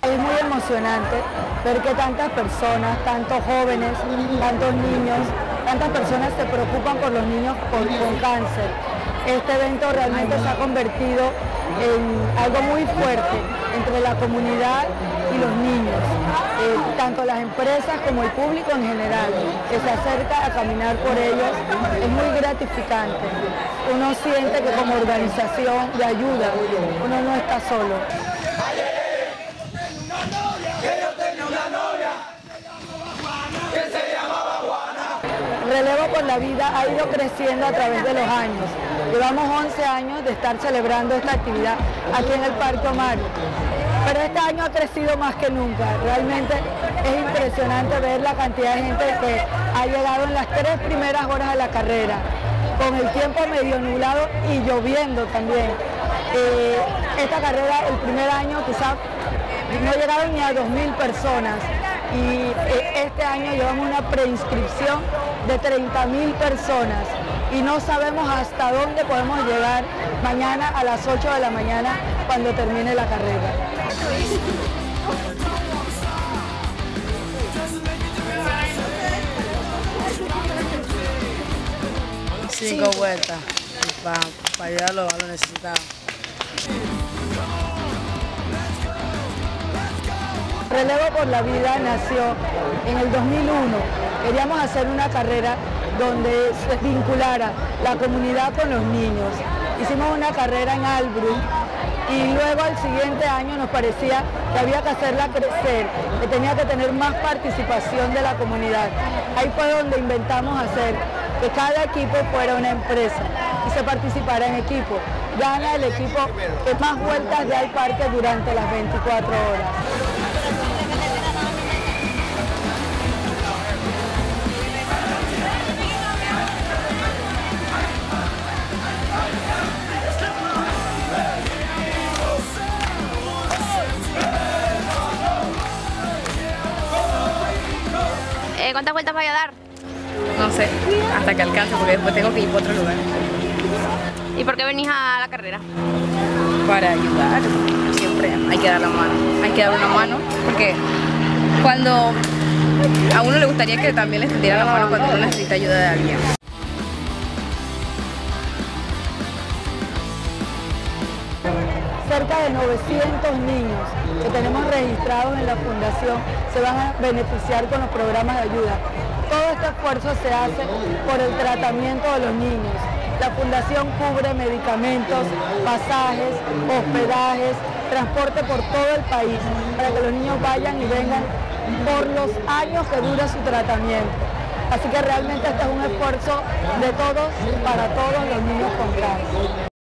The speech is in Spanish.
Es muy emocionante ver que tantas personas, tantos jóvenes, tantos niños, tantas personas se preocupan por los niños con cáncer. Este evento realmente se ha convertido en algo muy fuerte entre la comunidad y los niños, tanto las empresas como el público en general, que se acerca a caminar por ellos. Es muy gratificante. Uno siente que como organización de ayuda, uno no está solo. Relevo por la Vida ha ido creciendo a través de los años. Llevamos 11 años de estar celebrando esta actividad aquí en el Parque Omar. Pero este año ha crecido más que nunca. Realmente es impresionante ver la cantidad de gente que ha llegado en las 3 primeras horas de la carrera, con el tiempo medio nublado y lloviendo también. Esta carrera, el primer año quizás no llegaron ni a 2.000 personas y este año llevamos una preinscripción de 30.000 personas y no sabemos hasta dónde podemos llegar mañana a las 8 de la mañana cuando termine la carrera. 5 vueltas para ayudar a los necesitados. Relevo por la Vida nació en el 2001. Queríamos hacer una carrera donde se vinculara la comunidad con los niños. Hicimos una carrera en Albrook y luego al siguiente año nos parecía que había que hacerla crecer, que tenía que tener más participación de la comunidad. Ahí fue donde inventamos hacer que cada equipo fuera una empresa y se participara en equipo. Gana el equipo que más vueltas dé al parque durante las 24 horas. ¿Cuántas vueltas voy a dar? No sé, hasta que alcance, porque después tengo que ir para otro lugar. ¿Y por qué venís a la carrera? Para ayudar, siempre hay que dar la mano. Hay que dar una mano, porque cuando a uno le gustaría que también le extendiera la mano cuando uno necesita ayuda de alguien. Cerca de 900 niños que tenemos registrados en la fundación se van a beneficiar con los programas de ayuda. Todo este esfuerzo se hace por el tratamiento de los niños. La fundación cubre medicamentos, pasajes, hospedajes, transporte por todo el país para que los niños vayan y vengan por los años que dura su tratamiento. Así que realmente este es un esfuerzo de todos para todos los niños con cáncer.